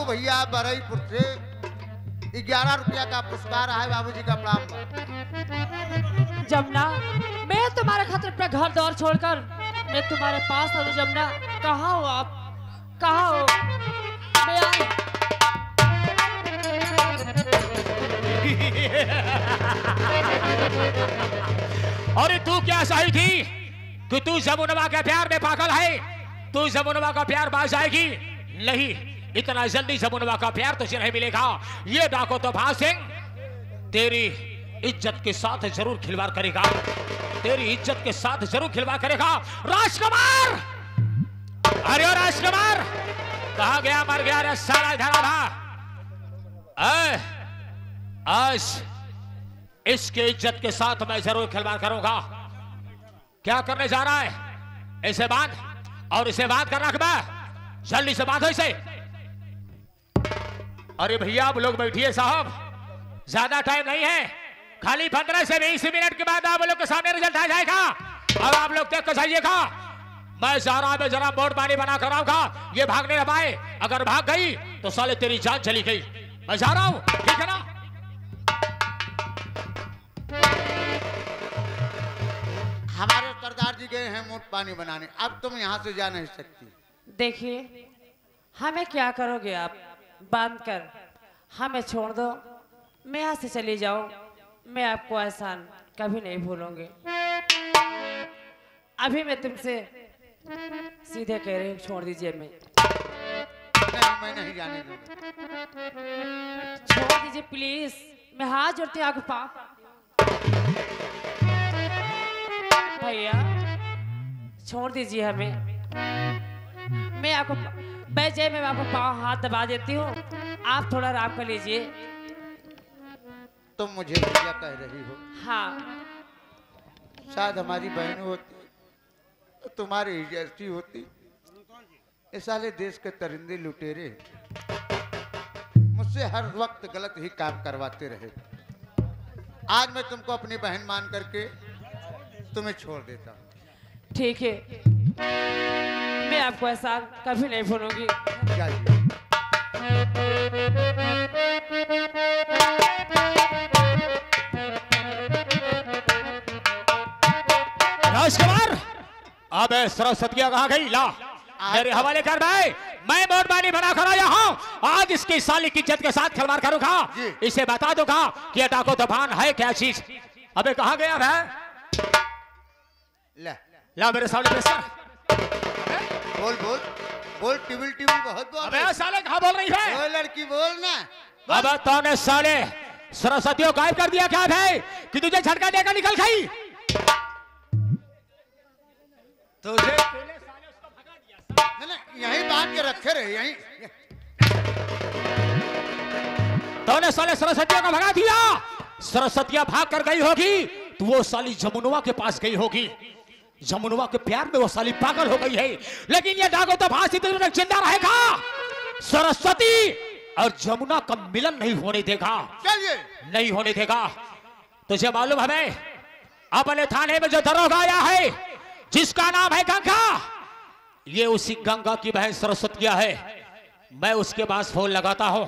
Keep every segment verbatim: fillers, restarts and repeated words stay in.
भैया बरईपुर से ग्यारह रुपया का पुरस्कार है बाबूजी का प्रणाम। जमुना, मैं तुम्हारे खातिर अपना घर दौर छोड़कर मैं तुम्हारे पास हूँ। जमुना, कहाँ हो आप? कहाँ हो? मैं आई। अरे तू क्या सही थी कि तू जमुनवा के प्यार में पागल है? तू जमुनवा का प्यार पा जाएगी? नहीं, इतना जल्दी जमुनवा का प्यार तुझे नहीं मिलेगा। ये डाको तो भान सिंह तेरी इज्जत के साथ जरूर खिलवाड़ करेगा, तेरी इज्जत के साथ जरूर खिलवाड़ करेगा। राजकुमार, अरे राजकुमार कहा गया? मर गया रे सारा धरा था। आज इसके इज्जत के साथ मैं जरूर खिलवाड़ करूंगा। क्या करने जा रहा है? इसे बांध और इसे बांध कर रख बा। जल्दी से बांधो इसे। अरे भैया आप लोग बैठिए साहब, ज्यादा टाइम नहीं है, खाली पंद्रह से बीस मिनट के बाद आप लोग के सामने रिजल्ट आ जाएगा। अब आप लोग देख कर जाइएगा। मैं जा रहा हूं, जरा बोर्ड पानी बना कर आऊंगा। ये भागने न पाए, अगर भाग गई तो साले तेरी जान चली गई। मैं जा रहा हूं, ठीक है ना? हमारे सरदार जी गए हैं मोट पानी बनाने, अब तुम यहाँ से जा नहीं सकती। देखिए, हमें क्या करोगे आप? बांध कर हमें छोड़ दो, मैं यहाँ से चली जाऊं। मैं आपको एहसान कभी नहीं भूलूंगी। अभी मैं तुमसे सीधे कह रही हूँ, छोड़ दीजिए। मैं नहीं, मैं नहीं जाने दूंगा। छोड़ दीजिए प्लीज, मैं हाथ जोड़ती हूँ आपके पास। भैया छोड़ दीजिए हमें। मैं आपको बैठ जाए, मैं आपको पाँव हाथ दबा देती हूँ, आप थोड़ा आराम कर लीजिए। तुम मुझे भैया कह रही हो? हाँ। शायद हमारी बहन होती तो तुम्हारी जैसी होती। ये साले देश के तरिंदे लुटेरे मुझसे हर वक्त गलत ही काम करवाते रहे। आज मैं तुमको अपनी बहन मान करके तुम्हें छोड़ देता हूँ। ठीक है, मैं आपको एहसान कभी नहीं भूलूंगी। जाइए। राजकुमार, अब सरस्वतिया कहाँ गई? ला मेरे हवाले कर भाई। मैं मोटबानी बना कर आया हूँ। आज इसकी साली की इज्जत के साथ खिलवाड़ करूंगा। इसे बता दूंगा कि ये डाको तूफान है क्या चीज। अबे कहाँ गया भाई? ला ला मेरे सामने पेश कर। बोल बोल बोल, टिबिल टिबिल बहुत बोल। अबे साले कहाँ बोल रही है? ओ लड़की बोल ना। अब तूने साले सरस्वतियों गायब कर दिया क्या भाई कि तुझे झटका देकर निकल गई? तुझे यहीं बांध के रखे रहे, यहीं। तूने साले सरस्वतियों को भगा दिया। सरस्वतियां भाग कर गई होगी तो वो साली जमुनवा के पास गई होगी। जमुनवा के प्यार में वो साली पागल हो गई है। लेकिन ये डाको तो फांसी तक जिंदा रहेगा। सरस्वती और जमुना का मिलन नहीं होने देगा, नहीं होने देगा। तुझे मालूम है मैं अपने थाने में जो दरोगा आया है जिसका नाम है गंगा, ये उसी गंगा की बहन सरस्वतिया है। मैं उसके पास फोन लगाता हूं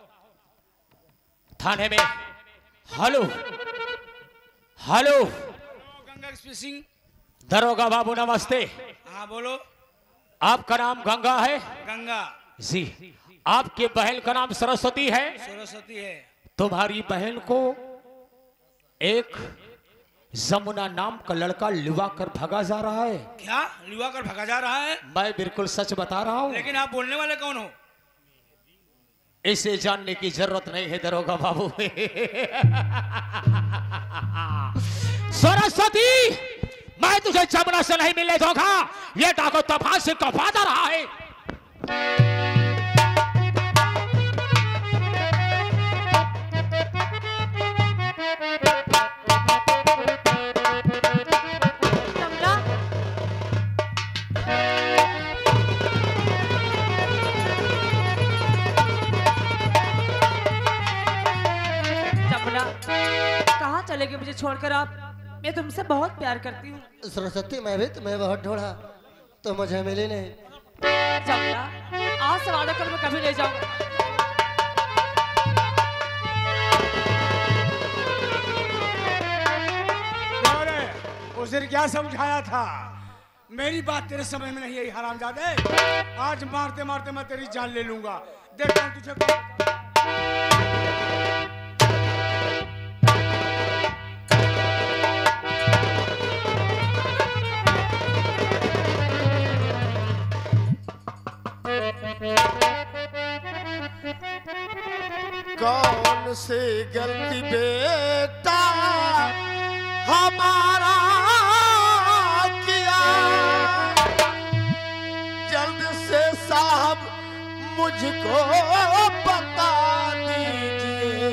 थाने में। Hello hello Ganga speaking. दरोगा बाबू नमस्ते। हाँ बोलो। आपका नाम गंगा है? गंगा जी। आपके बहन का नाम सरस्वती है? सरस्वती है। तुम्हारी बहन को एक जमुना नाम का लड़का लिवा कर भगा जा रहा है। क्या लिवा कर भगा जा रहा है? मैं बिल्कुल सच बता रहा हूँ। लेकिन आप बोलने वाले कौन हो? इसे जानने की जरूरत नहीं है दरोगा बाबू। सरस्वती, मैं तुझे जमुना से नहीं मिलने दूंगा। ये डाको तूफान सिंह का वादा रहा है। कहाँ चले गए मुझे छोड़कर आप? मैं तुमसे बहुत प्यार करती हूँ। सरस्वती, मैं भी तुम्हें बहुत ढूंढा तो मुझे मिली नहीं। जमुना, आज से वादा कर मैं कभी नहीं जाऊंगा। फिर क्या समझाया था? मेरी बात तेरे समझ में नहीं आई हरामजादे। आज मारते मारते मैं तेरी जान ले लूंगा। देखता हूं तुझे कौन। कौन सी गलती बेटा हमारा किया, जल्द से साहब मुझको बता दीजिए।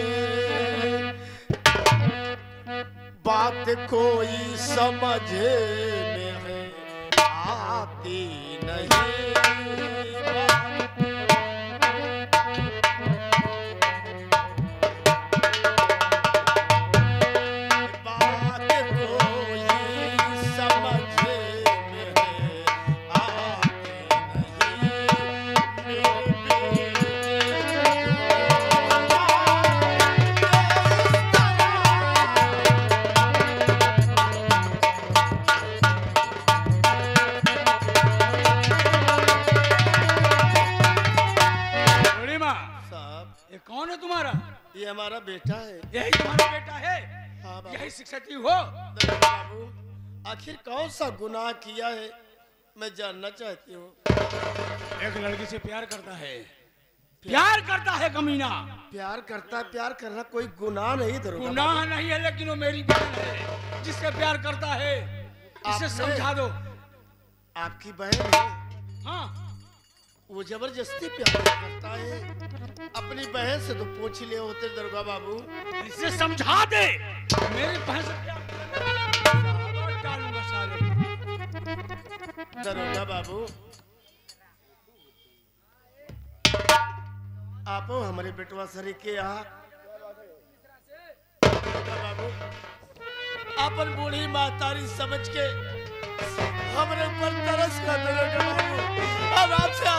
बात कोई समझ में आती नहीं। कौन है तुम्हारा? ये हमारा बेटा है। यही तुम्हारा बेटा है? हाँ बाबू। यही शिक्षक हो? बाबू, आखिर कौन सा गुनाह किया है मैं जानना चाहती हूँ। एक लड़की से प्यार करता है। प्यार करता है कमीना। प्यार करता, प्यार करना कोई गुनाह नहीं दरोगा। गुनाह नहीं है, लेकिन वो मेरी बहन है जिससे प्यार करता है। इसे समझा दो। आपकी बहन है? हाँ। वो जबरदस्ती प्यार करता है। अपनी बहन से तो पूछ लिए होते दरोगा बाबू। इसे समझा दे। मेरी बहन से प्यार डालूंगा साले। दरोगा बाबू, आप हमारे बेटवा सरी के यहाँ बाबू अपन बूढ़ी मातारी समझ के हमारे ऊपर तरस का दरोगा बाबू। अब आपसे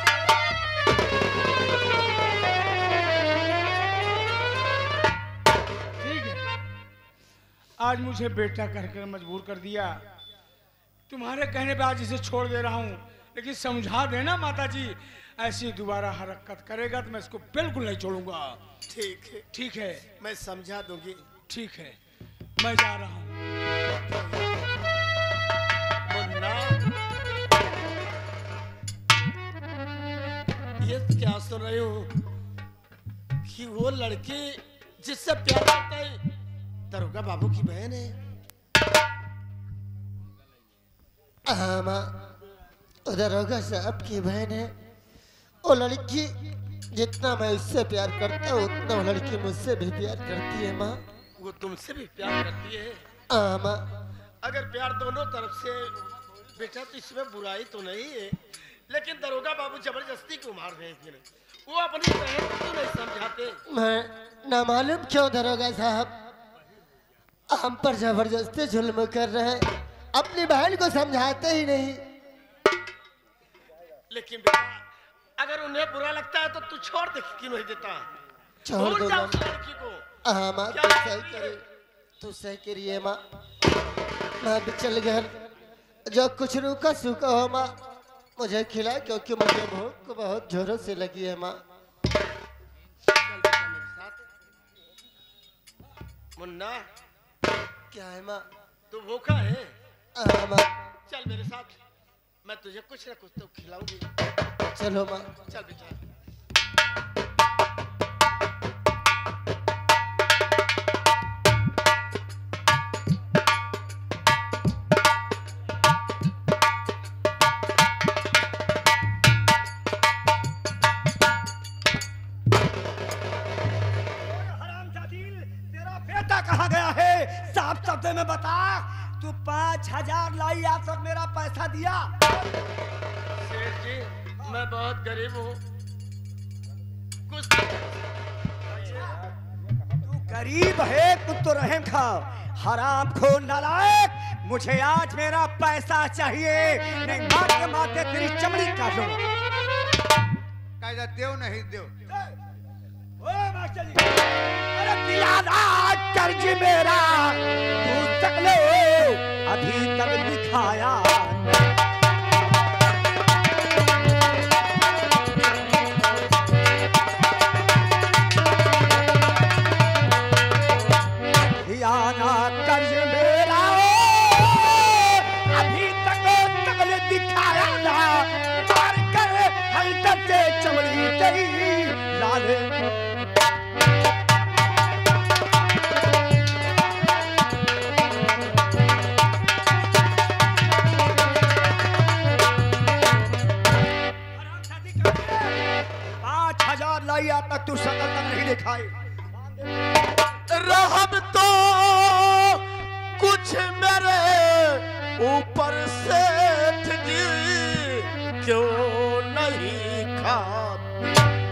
ठीक है, आज मुझे बेटा कहकर मजबूर कर दिया। तुम्हारे कहने पे आज इसे छोड़ दे रहा हूँ, लेकिन समझा देना माता जी, ऐसी दोबारा हरकत करेगा तो मैं इसको बिल्कुल नहीं छोड़ूंगा। ठीक है, ठीक है, मैं समझा दूंगी। ठीक है, मैं जा रहा हूँ। मुन्ना, ये क्या सुन रही हूँ कि वो लड़की जिससे प्यार करता है दरोगा बाबू की बहन है। हाँ माँ, दरोगा साहब की बहन है। वो लड़की जितना मैं उससे प्यार करता हूँ उतना वो लड़की मुझसे भी प्यार करती है माँ। वो तुमसे भी प्यार करती है? हाँ माँ। अगर प्यार दोनों तरफ से बेटा तो इसमें बुराई तो नहीं है, लेकिन दरोगा बाबू जबरदस्ती क्यों मार रहे हैं? वो अपनी बहन को क्यों नहीं समझाते? मैं ना मालूम क्यों दरोगा साहब हम पर जबरदस्ती जुल्म कर रहे हैं, अपनी बहन को समझाते ही नहीं। लेकिन बेटा अगर उन्हें बुरा लगता है तो तू छोड़ दे, क्यों नहीं देता? छोड़ दो उस लड़की को। हाँ माँ, तू सही करे, तू सही करिए माँ। मैं भी चल घर, जो कुछ रूखा सूखा हो माँ मुझे खिला, क्योंकि मुझे भूख बहुत जोरों से लगी है माँ। मुन्ना, क्या है माँ? तू भूखा है? हाँ माँ। चल मेरे साथ, मैं तुझे कुछ ना कुछ तो खिलाऊंगी। चलो माँ, चल बेटा। कहाँ गया है? साफ शब्द में बता। तू पाँच हजार लाई आज तक मेरा पैसा दिया? सेठ जी, मैं बहुत गरीब हूँ, कुछ तू गरीब है, कुछ तो रहम खाओ। हराम खो नालायक, मुझे आज मेरा पैसा चाहिए, नहीं मारते मारते तेरी चमड़ी काटूंगा। कायदा देव नहीं देव। मास्टर जी, अरे दिया ना कर्ज मेरा तू तक लो। अभी तक दिखाया खियाना कर्ज मेरा अभी तक तक दिखाया ना मार कर हल्कत से चमड़ी तेरी लाल लाइया तक तू शकल तक नहीं दिखाई रहम तो कुछ मेरे ऊपर सेठ जी क्यों नहीं खाते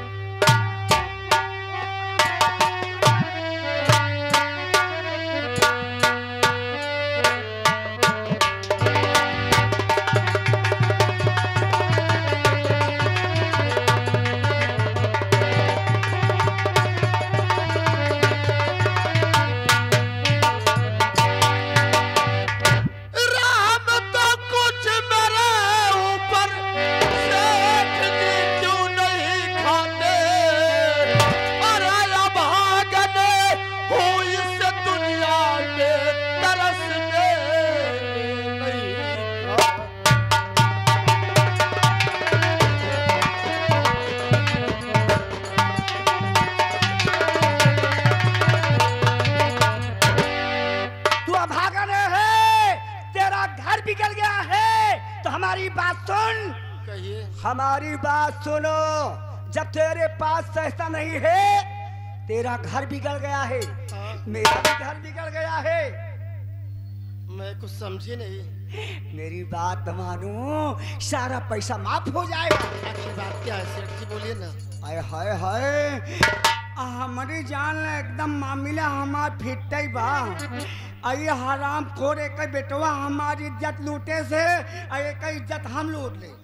हमारी बात सुनो जब तेरे पास पैसा नहीं है तेरा घर बिगड़ गया है मेरा भी घर बिगड़ गया है मैं कुछ समझी नहीं मेरी बात मानो सारा पैसा माफ हो जाएगा आखिर बात क्या है सेठ जी बोलिए ना हाय हाय हाय हमारी जान एकदम मामला हमार फिट बा आई हराम खोर एक बेटवा हमारी इज्जत लूटे से एक इज्जत हम लूट ले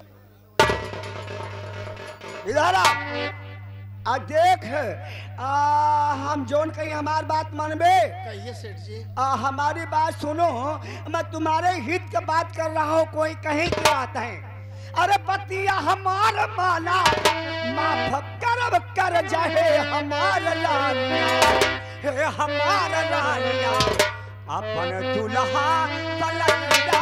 इधर आ देख आ, हम जोन कहीं हमारी बात मानबे कहिए सेठ जी आ, हमारी बात सुनो मैं तुम्हारे हित की बात कर रहा हूँ कोई कहीं की बात है अरे बतिया हमार माना माफ करब कर जाए हमार लानिया हे हमार लानिया अपन दुल्हा पलैया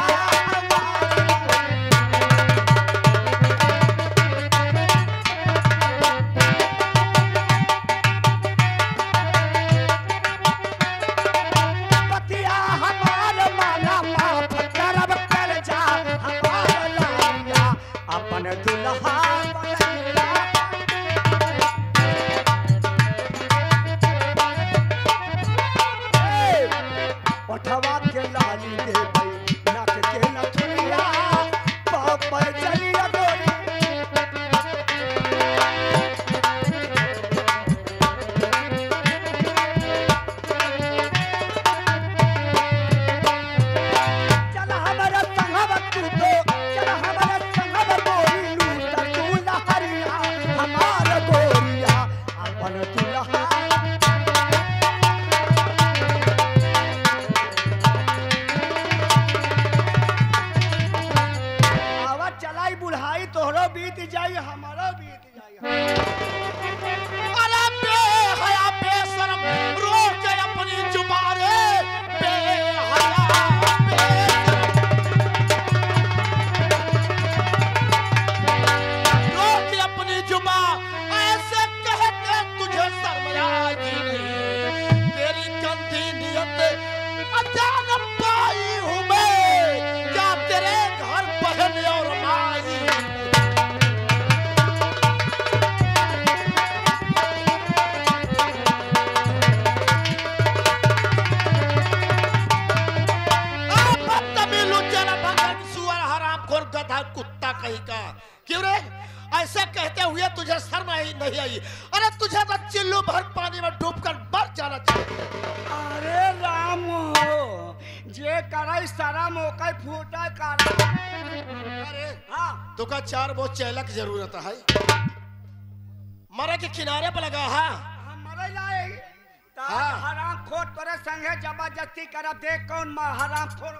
ऐसे कहते हुए तुझे शर्म नहीं आई? अरे तुझे तो चिल्लू भर पानी में डूबकर मर जाना चाहिए। अरे राम हो जे कराई सारा मौका फूटा करा। अरे हाँ तो का चार बहुत चैलक जरूरत है, मरे के किनारे पर लगा है। हम मरे लाए हाँ। हराम खोर तोरे संगे जबरदस्ती करब देख कौन माँ हराम खोर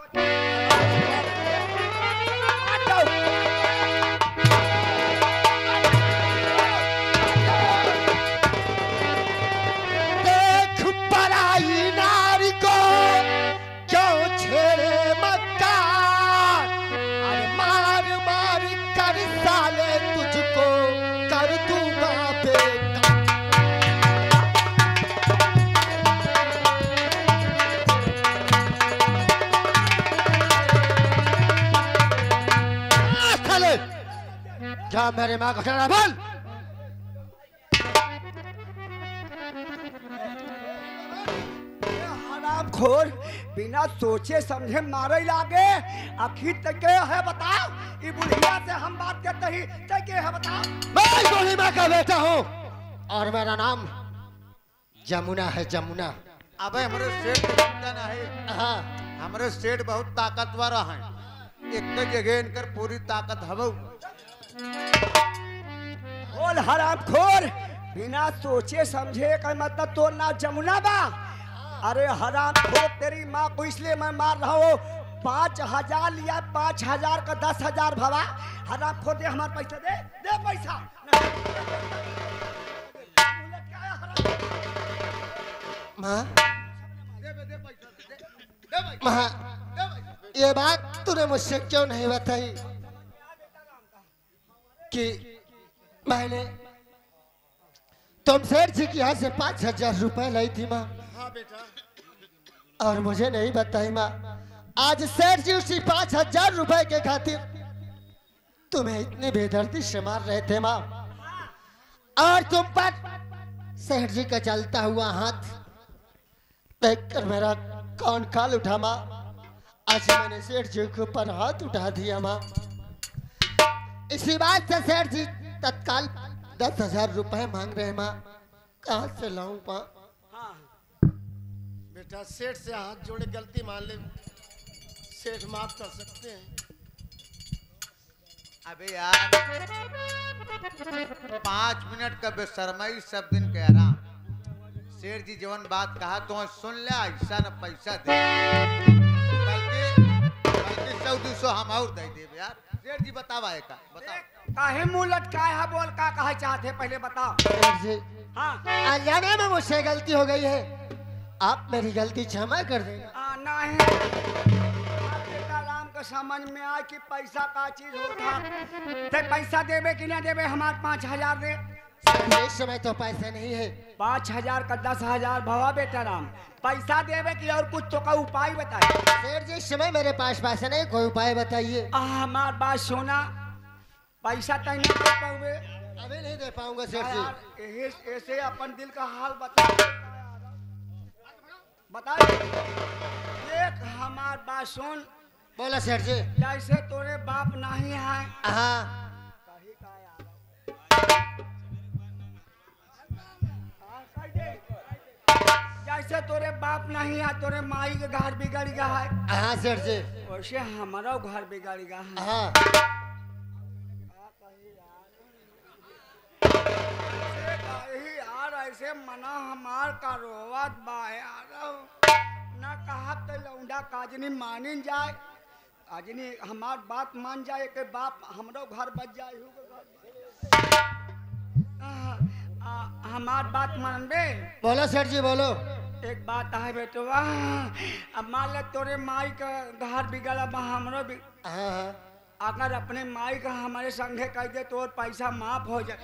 देख पराई नारी को क्यों छेड़े मक्कार, अरे मार मार कर साले तुझको कर दूंगा बेकार। क्या मेरे माँ का कहना बोल? हराम खोर बिना सोचे समझे मारे लागे। आखिर तक के है बताओ, ये बुढ़िया से हम बात करते ही तक के है बताओ। मैं गोली माँ का बेटा हूँ और मेरा नाम जमुना है, जमुना। अबे हमारे सेठ की चिंता ना है। हाँ हमारे सेठ बहुत ताकतवर हैं। एक तो जगह इनकर पूरी ताकत हवो। बोल हराम खोर बिना सोचे समझे का मतलब तो ना जमुना बा। अरे हराम खोर तेरी माँ को इसलिए मैं मार रहा हूँ। पाँच हजार लिया, पाँच हजार का दस हजार भवा। हराम खोर दे हमारे पैसा, दे दे पैसा। माँ माँ ये बात तूने मुझसे क्यों नहीं बताई कि मैंने तुम सेठ जी के यहाँ से पाँच हजार रुपए लाई थी माँ? हाँ बेटा। और मुझे नहीं बताई माँ, आज सेठ जी उसी पाँच हजार रुपए के खातिर तुम्हें इतनी बेदर्दी से मार रहे थे माँ। और तुम पर सेठ जी का चलता हुआ हाथ देखकर मेरा कौन काल उठा माँ। आज मैंने सेठ जी के ऊपर हाथ उठा दिया माँ। इसी बात से सेठ जी तत्काल दस हजार रुपए मांग रहे हैं माँ। कहाँ से लाऊं माँ? बेटा सेठ से हाथ जोड़े गलती मान ले, सेठ माफ कर सकते हैं। अबे यार पाँच मिनट का बेशर्माई सब दिन के आराम। सेठ जी जवन बात कहा तो सुन ले, ऐसा न पैसा दे बल्कि बल्कि सौ दो सौ हम और दे दे यार। सेठ जी बतावा है का बताओ। काहे मुंह लटकाए है? बोल का कहा चाहते पहले बताओ। सेठ जी हाँ अनजाने में मुझसे गलती हो गई है, आप मेरी गलती क्षमा कर देना। आ, नहीं आप बेटा राम का समझ में आए कि पैसा का चीज होता। ते पैसा देवे कि नहीं देवे? हमारे पाँच हजार दे। इस समय तो पैसे नहीं है। पाँच हजार का दस हजार भवा बेटा राम। पैसा देवे कि और कुछ तो का उपाय बताए। सेठ जी इस समय मेरे पास पैसे नहीं, कोई उपाय बताइए। हमार बात सोना, पैसा तय नहीं दे पाओगे। अभी नहीं दे पाऊंगा सेठ जी। यार ऐसे ऐसे अपन दिल का हाल बता बता एक हमार बात सुन। बोला सेठ जी। जैसे तोरे बाप नहीं है, हाँ जैसे तोरे बाप नहीं है, तोरे माई के घर बिगड़ गया है, हाँ सेठ जी। वैसे हमारा घर बिगड़ गया है। हाँ ऐसे यार ऐसे मना हमार का रोवत बा यार। ना कहा तो लौंडा काजनी मानिन जाए, काजनी हमार बात मान जाए के बाप हमरो घर बच जाए। हमार बात मानबे? बोलो सेठ जी बोलो। एक बात है बेटवा, अब मान ले तोरे माई का घर बिगड़ा बा, हमरो भी। हाँ हाँ अगर अपने माई का हमारे संगे कह दे तो पैसा माफ हो जाए।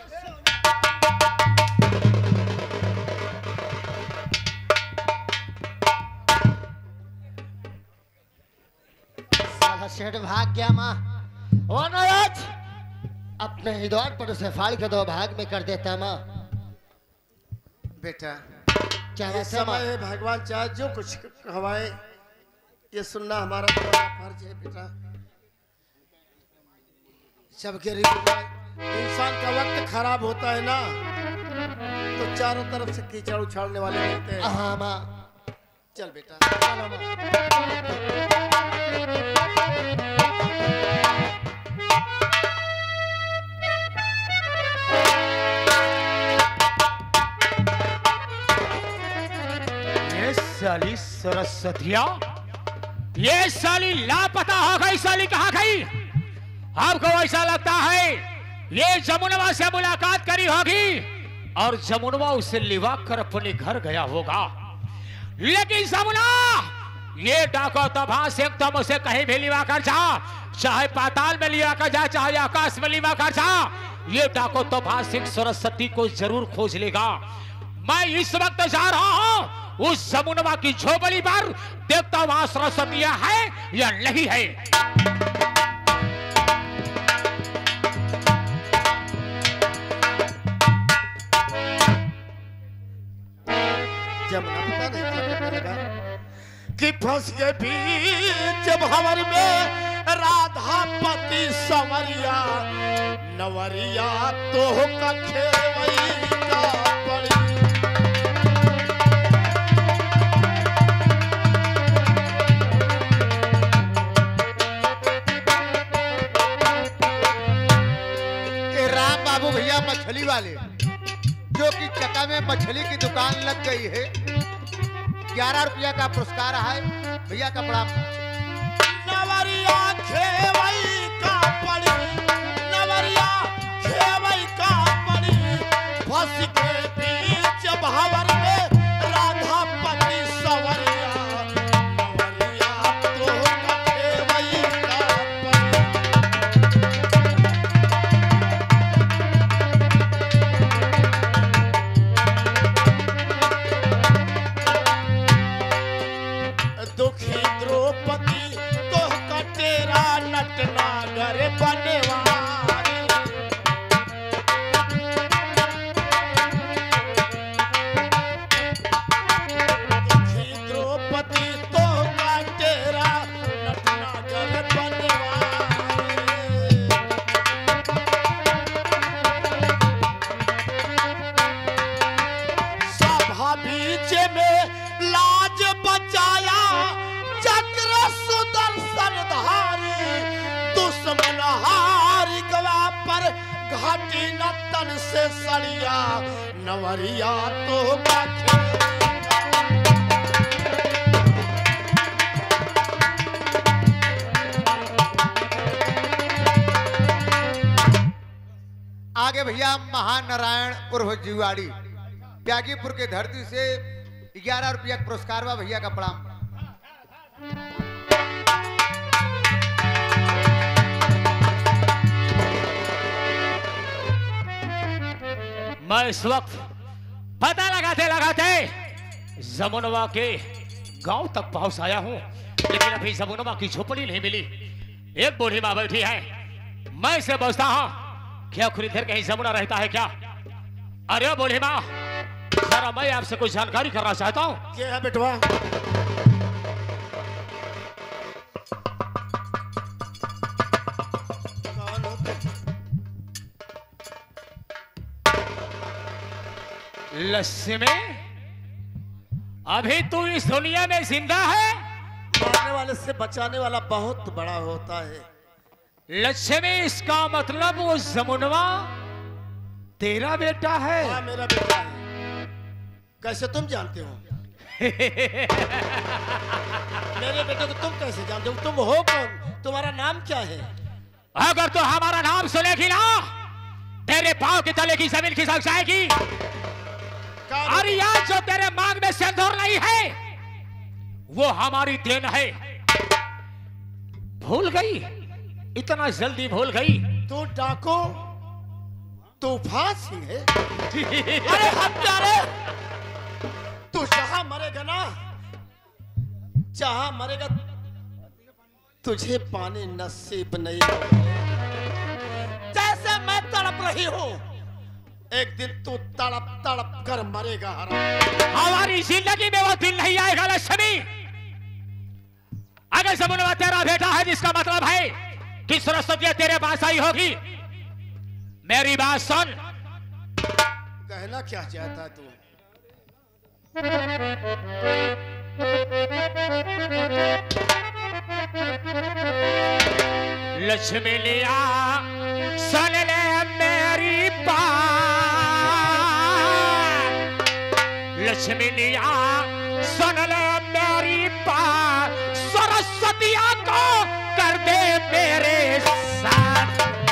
साला सेठ भाग गया माँ। वो नयाज अपने ही दौर पर उसे फाड़ के दो भाग में कर देता माँ। बेटा क्या ये बात है माँ? समय है, भगवान चाहे जो कुछ हवाए ये सुनना हमारा तुम्हारा फर्ज है बेटा। सबके इंसान का वक्त खराब होता है ना तो चारों तरफ से कीचड़ उछालने वाले मिलते हैं। हाँ माँ। चल बेटा चलो माँ। यस साली सरस्वतिया, ये साली लापता हो गई। साली कहाँ गई? आपको ऐसा लगता है ये जमुनवा से मुलाकात करी होगी और जमुनवा उसे लिवा कर अपने घर गया होगा। लेकिन जमुना, ये डाको तो भास एक तुम उसे कहीं भी लिवा कर जा, चाहे पाताल में लिवा कर जा, चाहे आकाश में लिवा कर जा, ये डाको तो भास एक सरस्वती को जरूर खोज लेगा। मैं इस वक्त जा रहा हूं उस जमुनवा की झोपड़ी पर, देखता हूं वहां सरस्वतियां है या नहीं है। जमुना पता नहीं क्या करने लगा कि फंस के बीच भंवर में राधा पति संवरिया, नवरिया तो कखे वही का पड़ी। राम बाबू भैया मछली वाले, जो कि चका में मछली की दुकान लग गई है, ग्यारह रुपया का पुरस्कार है भैया का बड़ा। नवरिया खेवई का पड़ी, नवरिया खेवई का पड़ी, फंस के बीच भंवर में राधा पति संवरिया, नवरिया तो खेवई का दुखी द्रौपदी तो कटेरा नटनागर बनवारी। दुखी द्रौपदी तो कटेरा नटनागर बनवारी। सभा बीच में लाज बचाया चक्र सुदर्शन धारी, दुश्मन हारी गवा पर घाटी न तन से सड़िया, नवरिया तो बाखे। आगे भैया महानारायण उर्फ जीवाड़ी, त्यागीपुर के धरती से ग्यारह रुपया पुरस्कार बा भैया का प्रणाम। मैं इस वक्त पता लगाते लगाते जमुनवा के गांव तक पहुंच आया हूं, लेकिन अभी जमुनवा की झोपड़ी नहीं मिली। एक बूढ़ी मां बैठी है, मैं इसे पूछता हूं क्या खुद इधर कहीं जमुना रहता है क्या? अरे बूढ़ी मां, जरा मैं आपसे कुछ जानकारी करना चाहता हूं। क्या है बेटवा? लक्ष्मी, अभी तू इस दुनिया में जिंदा है? मारने वाले से बचाने वाला बहुत बड़ा होता है। लक्ष्मी, इसका मतलब वो जमुनवा तेरा बेटा है? हाँ, मेरा बेटा है। कैसे तुम जानते हो? मेरे बेटे को तुम कैसे जानते हो? तुम हो कौन? तुम्हारा नाम क्या है? अगर तो हमारा नाम सुनेगी ना, तेरे पांव के तले की जमीन खिसक जाएगी। और यार, जो तेरे मांग में सिंदूर नहीं है, वो हमारी देन है। भूल गई? इतना जल्दी भूल गई? तू डाको तूफान सिंह है? अरे हत्यारे, तू जहां मरेगा ना, जहां मरेगा तुझे पानी नसीब नहीं होगा। जैसे मैं तड़प रही हूं, एक दिन तू तड़प तड़प कर मरेगा। हराम, हमारी जिंदगी में वो दिन नहीं आएगा लक्ष्मी। अगर जमुनवा तेरा बेटा है, जिसका मतलब है कि सरस्वती तेरे पास आई होगी। मेरी बात सुन। कहना क्या चाहता है तू? लक्ष्मी लिया सुन ले मेरी बात, लक्ष्मी लिया सुन ले तेरी पार सरस्वतिया को कर दे मेरे साथ।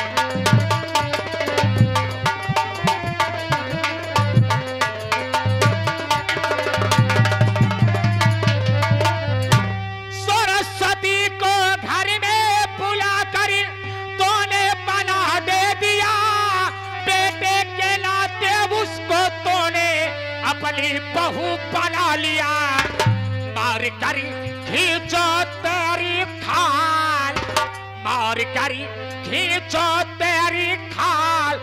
सरस्वती को घर में बुला कर तूने बना दे दिया, बेटे के नाते उसको तूने अपनी बहू बना लिया। मार कर खींचो तेरी खाल, मार कर खींचो तेरी खाल,